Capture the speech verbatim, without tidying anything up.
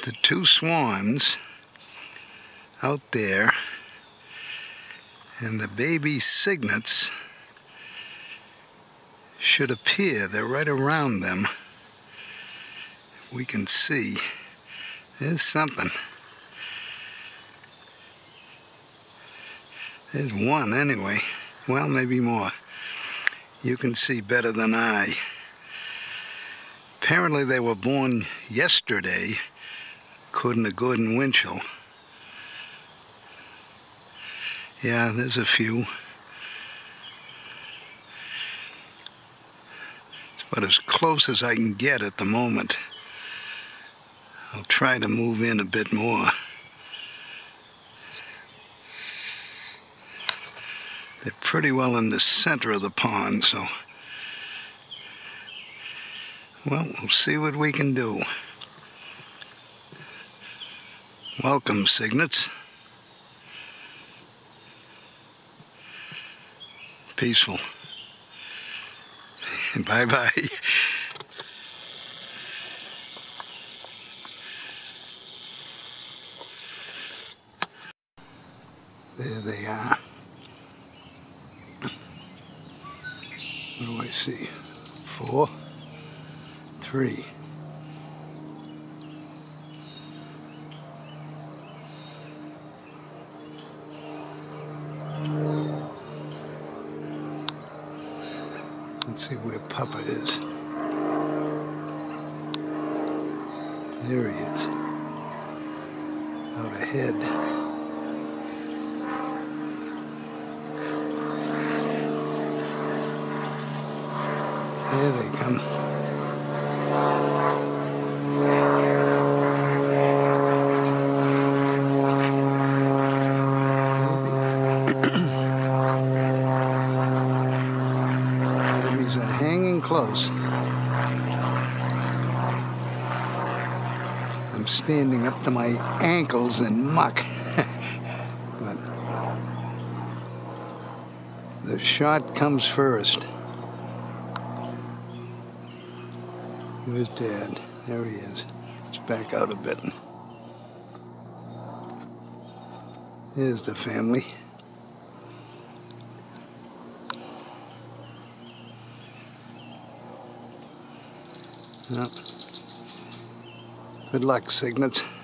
the two swans out there and the baby cygnets should appear. They're right around them. We can see there's something. There's one anyway. Well, maybe more. You can see better than I. Apparently they were born yesterday, according to Gordon Winchell. Yeah, there's a few. It's about as close as I can get at the moment. I'll try to move in a bit more. They're pretty well in the center of the pond, so well, we'll see what we can do. Welcome, cygnets. Peaceful. Bye-bye. There they are. What do I see? Four, three. Let's see where Papa is. There he is. Out ahead. There they come. Babies are hanging close. I'm standing up to my ankles in muck. But the shot comes first. Where's Dad? There he is. Let's back out a bit. Here's the family. Well, good luck, cygnets.